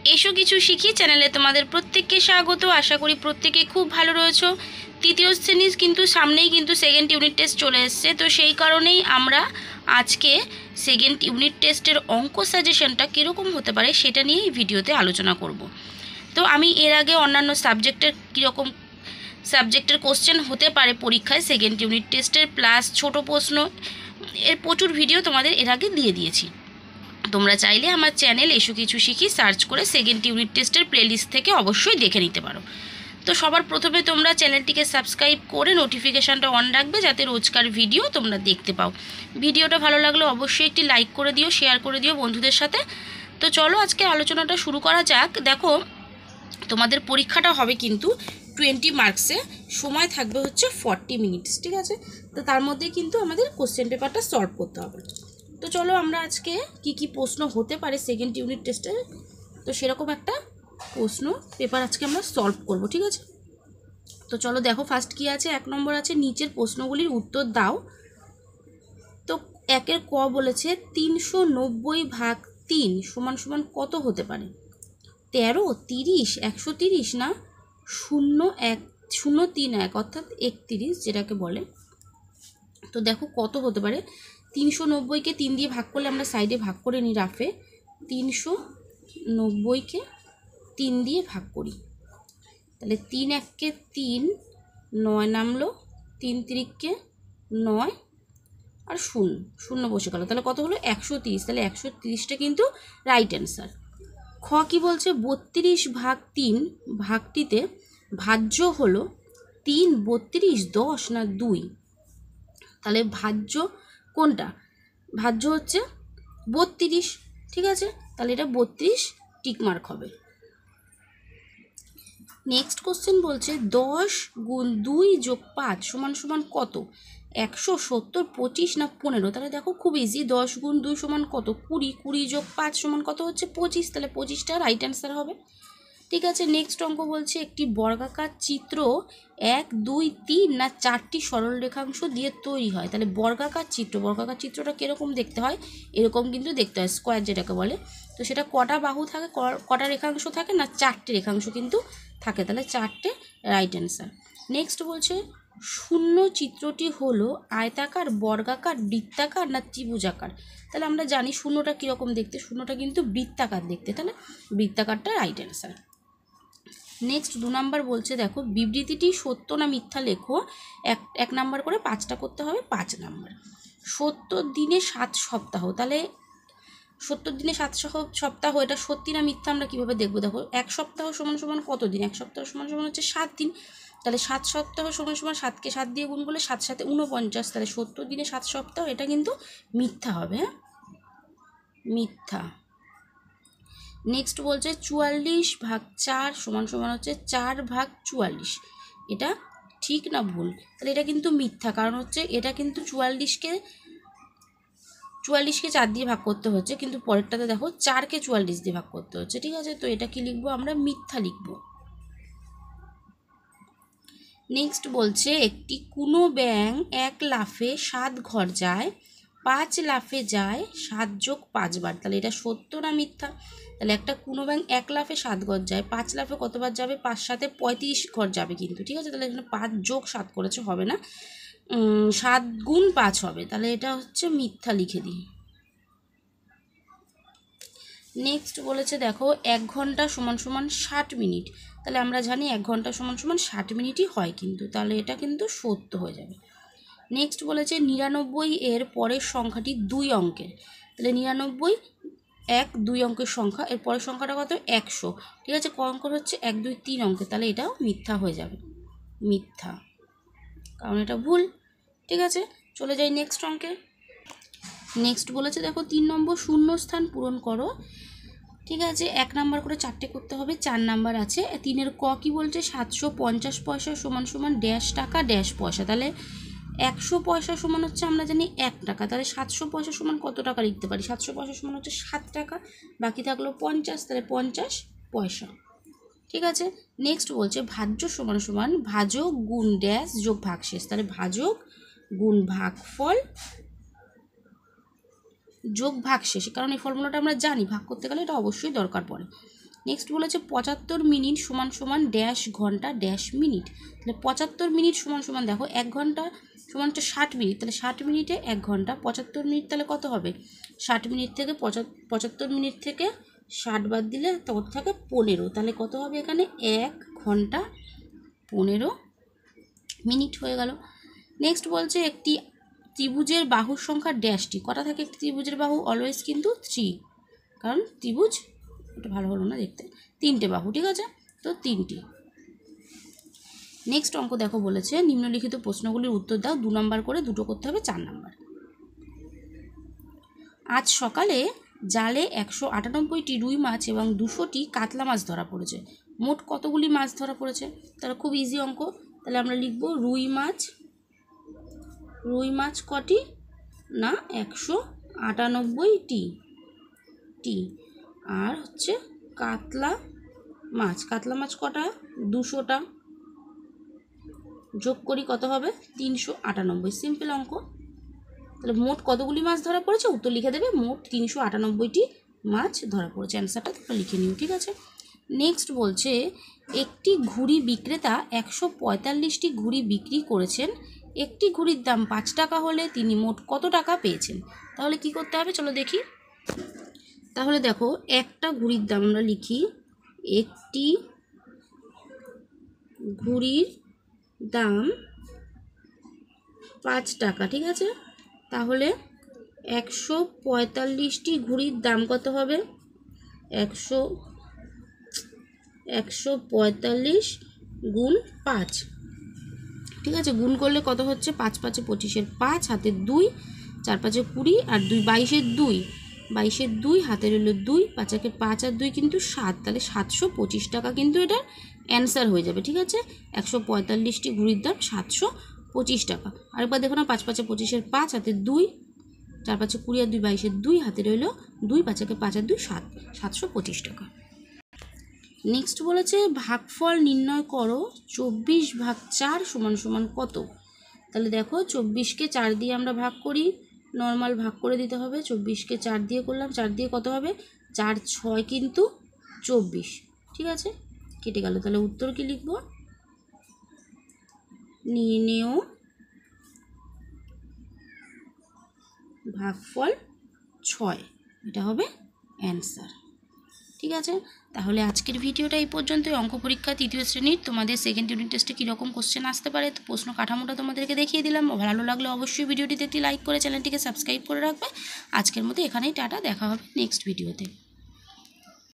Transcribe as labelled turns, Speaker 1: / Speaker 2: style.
Speaker 1: এসো কিছু শিখি চ্যানেলে তোমাদের প্রত্যেককে স্বাগত। আশা করি প্রত্যেকে খুব ভালো রয়েছো। তৃতীয় শ্রেণী কিন্তু সামনেই কিন্তু সেকেন্ড ইউনিট টেস্ট চলে এসছে, তো সেই কারণেই আমরা আজকে সেকেন্ড ইউনিট টেস্টের অঙ্ক সাজেশনটা কীরকম হতে পারে সেটা নিয়ে এই ভিডিওতে আলোচনা করব। তো আমি এর আগে অন্যান্য কীরকম সাবজেক্টের কোশ্চেন হতে পারে পরীক্ষায় সেকেন্ড ইউনিট টেস্টের প্লাস ছোট প্রশ্ন এর প্রচুর ভিডিও তোমাদের এর আগে দিয়ে দিয়েছি। তোমরা চাইলে আমার চ্যানেল এসো কিছু শিখি সার্চ করে সেকেন্ড ইউনিট টেস্টের প্লেলিস্ট থেকে অবশ্যই দেখে নিতে পারো। তো সবার প্রথমে তোমরা চ্যানেলটিকে সাবস্ক্রাইব করে নোটিফিকেশানটা অন রাখবে যাতে রোজকার ভিডিও তোমরা দেখতে পাও। ভিডিওটা ভালো লাগলে অবশ্যই একটি লাইক করে দিও, শেয়ার করে দিও বন্ধুদের সাথে। তো চলো আজকে আলোচনাটা শুরু করা যাক। দেখো, তোমাদের পরীক্ষাটা হবে কিন্তু 20 মার্কসে, সময় থাকবে হচ্ছে 40 মিনিটস, ঠিক আছে? তো তার মধ্যে কিন্তু আমাদের কোশ্চেন পেপারটা সলভ করতে হবে। তো চলো আমরা আজকে কি প্রশ্ন হতে পারে সেকেন্ড ইউনিট টেস্টে, তো সেরকম একটা প্রশ্ন পেপার আজকে আমরা সলভ করব, ঠিক আছে? তো চলো দেখো, ফার্স্ট কি আছে, 1 নম্বর আছে নিচের প্রশ্নগুলির উত্তর দাও। তো 1-এর ক বলেছে 390 ভাগ 3 সমান সমান কত হতে পারে? 13, 30, 130 না 031 অর্থাৎ 31 যেটাকে বলে। তো দেখো কত হতে পারে। 390কে 3 দিয়ে ভাগ করলে আমরা সাইডে ভাগ করে নিই রাফে। 390কে 3 দিয়ে ভাগ করি, তাহলে 3 1-কে 3, 9 নামলো, 3 3-কে 9 আর 0 বসে গেল, তাহলে কত হলো 130। তাহলে 130টা কিন্তু রাইট অ্যান্সার। খ কি বলছে 32 ভাগ 3 ভাগটিতে ভাজ্য হলো 3, 32, 10 না 2? তাহলে ভাজ্য কোনটা? ভাজ্য হচ্ছে 32, ঠিক আছে? তাহলে এটা 32 টিকমার্ক হবে। নেক্সট কোশ্চেন বলছে 10 গুণ 2 যোগ 5 সমান সমান কত? 170, 25 না 15? তাহলে দেখো খুব ইজি, 10 গুণ 2 সমান কত? 20, 20 যোগ 5 সমান কত হচ্ছে? 25, তাহলে 25টা রাইট অ্যান্সার হবে, ঠিক আছে? নেক্সট অঙ্ক বলছে একটি বর্গাকার চিত্র 1, 2, 3 না 4টি সরল রেখাংশ দিয়ে তৈরি হয়। তাহলে বর্গাকার চিত্রটা কীরকম দেখতে হয়? এরকম কিন্তু দেখতে হয়, স্কোয়ার যেটাকে বলে। তো সেটা কটা বাহু থাকে, কটা রেখাংশ থাকে না 4টে রেখাংশ কিন্তু থাকে, তাহলে 4টে রাইট অ্যান্সার। নেক্সট বলছে শূন্য চিত্রটি হলো আয়তাকার, বর্গাকার, বৃত্তাকার না ত্রিভুজাকার? তাহলে আমরা জানি শূন্যটা কীরকম দেখতে, শূন্যটা কিন্তু বৃত্তাকার দেখতে, তাহলে বৃত্তাকারটা রাইট অ্যান্সার। নেক্সট 2 নাম্বার বলছে দেখো বিবৃতিটি সত্য না মিথ্যা লেখো, 1 নাম্বার করে 5টা করতে হবে, 5 নাম্বার। 70 দিনে 7 সপ্তাহ, তাহলে 70 দিনে 7 সপ্তাহ এটা সত্যি না মিথ্যা আমরা কীভাবে দেখবো? দেখো 1 সপ্তাহ সমান সমান কত দিন? 1 সপ্তাহ সমান সমান হচ্ছে 7 দিন, তাহলে 7 সপ্তাহ সমান সমান 7কে 7 দিয়ে গুণ করলে 7 7 49, তাহলে 70 দিনে 7 সপ্তাহ এটা কিন্তু মিথ্যা হবে, হ্যাঁ মিথ্যা। নেক্সট বলছে 44 ভাগ 4 সমান সমান হচ্ছে 4 ভাগ 44, এটা ঠিক না ভুল? তাহলে এটা কিন্তু মিথ্যা, কারণ হচ্ছে এটা কিন্তু 44কে 4 দিয়ে ভাগ করতে হচ্ছে, কিন্তু পরেরটাতে দেখো 4কে 44 দিয়ে ভাগ করতে হচ্ছে, ঠিক আছে? তো এটা কি লিখবো আমরা? মিথ্যা লিখবো। নেক্সট বলছে একটি কোনো ব্যাঙ 1 লাফে 7 ঘর যায়, 5 লাফে যায় 7 যোগ 5 বার, তাহলে এটা সত্য না মিথ্যা? তাহলে একটা কোনো ব্যাঙ 1 লাফে 7 ঘর যায়, 5 লাফে কতবার যাবে? 5 7 35 ঘর যাবে কিন্তু, ঠিক আছে? তাহলে এখানে 5 যোগ 7 করেছে, হবে না, 7 গুণ 5 হবে, তাহলে এটা হচ্ছে মিথ্যা লিখে দিই। নেক্সট বলেছে দেখো 1 ঘন্টা সমান সমান 60 মিনিট, তাহলে আমরা জানি 1 ঘন্টা সমান সমান 60 মিনিটই হয় কিন্তু, তাহলে এটা কিন্তু সত্য হয়ে যাবে। নেক্সট বলেছে 99 এর পরের সংখ্যাটি 2 অঙ্কের, তাহলে 99 2 অঙ্কের সংখ্যা, এর পরের সংখ্যাটা কত? 100, ঠিক আছে? ক অঙ্কের হচ্ছে? 1 2 3 অঙ্কের, তাহলে এটাও মিথ্যা হয়ে যাবে, মিথ্যা, কারণ এটা ভুল, ঠিক আছে? চলে যাই নেক্সট অঙ্কে। নেক্সট বলেছে দেখো 3 নম্বর শূন্যস্থান পূরণ করো, ঠিক আছে? 1 নাম্বার করে 4টে করতে হবে, 4 নাম্বার আছে। 3-এর ক কি বলছে 750 পয়সা সমান সমান ড্যাশ টাকা ড্যাশ পয়সা, তাহলে 100 পয়সা সমান হচ্ছে আমরা জানি 1 টাকা, তাহলে 700 পয়সা সমান কত টাকা লিখতে পারি? 700 পয়সা সমান হচ্ছে 7 টাকা, বাকি থাকলো 50, তাহলে 50 পয়সা, ঠিক আছে? নেক্সট বলছে ভাজ্য সমান সমান ভাজক গুণ ড্যাশ যোগ ভাগশেষ, তাহলে ভাজক গুণ ভাগফল যোগ ভাগশেষ, কারণ এই ফর্মুলাটা আমরা জানি, ভাগ করতে গেলে এটা অবশ্যই দরকার পড়ে। নেক্সট বলেছে 75 মিনিট সমান সমান ড্যাশ ঘন্টা ড্যাশ মিনিট। তাহলে 75 মিনিট সমান সমান দেখো 1 ঘন্টা সমান হচ্ছে 60 মিনিট, তাহলে 60 মিনিটে 1 ঘন্টা, 75 মিনিট তাহলে কত হবে? 60 মিনিট থেকে 75 মিনিট থেকে 60 বাদ দিলে কত থাকে? 15। তাহলে কত হবে এখানে? 1 ঘন্টা 15 মিনিট হয়ে গেল। নেক্সট বলছে একটি ত্রিভুজের বাহুর সংখ্যা ড্যাশটি। কটা থাকে একটি ত্রিভুজের বাহু? অলওয়েজ কিন্তু 3, কারণ ত্রিভুজ এটা ভালো হলো না দেখতে, 3টে বাহু, ঠিক আছে, তো 3টি। নেক্সট অঙ্ক দেখো বলেছে নিম্নলিখিত প্রশ্নগুলির উত্তর দাও, 2 নম্বর করে, দুটো করতে হবে 4 নম্বর। আজ সকালে জালে 198টি রুই মাছ এবং 200টি কাতলা মাছ ধরা পড়েছে, মোট কতগুলি মাছ ধরা পড়েছে? তাহলে খুব ইজি অঙ্ক, তাহলে আমরা লিখব রুই মাছ কটি? না 198টি, আর হচ্ছে কাতলা মাছ কটা? 200টা, যোগ করি কত হবে? 398। সিম্পল অঙ্ক। তাহলে মোট কতগুলি মাছ ধরা পড়েছে? উত্তর লিখে দেবে মোট 398টি মাছ ধরা পড়েছে। অ্যান্সারটা তোমরা লিখে নিও, ঠিক আছে। নেক্সট বলছে একটি ঘুড়ি বিক্রেতা 145টি ঘুড়ি বিক্রি করেছেন, একটি ঘুড়ির দাম 5 টাকা হলে তিনি মোট কত টাকা পেয়েছেন? তাহলে কি করতে হবে চলো দেখি। তাহলে দেখো একটা ঘুড়ির দাম আমরা লিখি, একটি ঘুড়ির দাম 5 টাকা, ঠিক আছে। তাহলে 145টি ঘুড়ির দাম কত হবে? 145 গুণ 5, ঠিক আছে, গুণ করলে কত হচ্ছে? 5 5 25, 5 হাতের 2, 4 5 20, আর 2 22 2 হাতের হলো 2, 5 5 আর 2 কিন্তু 7, তাহলে 725 টাকা কিন্তু এটার অ্যান্সার হয়ে যাবে, ঠিক আছে। 145টি ঘুড়ির দাম 725 টাকা। আরেকবার দেখো না, 5 5 25, 5 হাতের 2, 4 5 20 আর 2 22, 2 হাতের হলো 2, 5 5 আর 2 7, 725 টাকা। নেক্সট বলেছে ভাগফল নির্ণয় করো, 24/4 সমান সমান কত? তাহলে দেখো 24কে 4 দিয়ে আমরা ভাগ করি, নর্মাল ভাগ করে দিতে হবে। 24কে 4 দিয়ে করলাম, 4 দিয়ে কত হবে? 4 6 কিন্তু 24, ঠিক আছে, কেটে গেল। তাহলে উত্তর কি লিখব? নির্ণেয় ভাগফল 6, এটা হবে অ্যান্সার, ঠিক আছে। তাহলে আজকের ভিডিওটা এই পর্যন্তই। অঙ্ক পরীক্ষা 3য় শ্রেণীর তোমাদের সেকেন্ড ইউনিট টেস্টে কীরকম কোশ্চেন আসতে পারে তো প্রশ্ন কাঠামোটা তোমাদেরকে দেখিয়ে দিলাম। ভালো লাগলে অবশ্যই ভিডিওটিতে একটি লাইক করে চ্যানেলটিকে সাবস্ক্রাইব করে রাখবে। আজকের মতো এখানেই টাটা, দেখা হবে নেক্সট ভিডিওতে।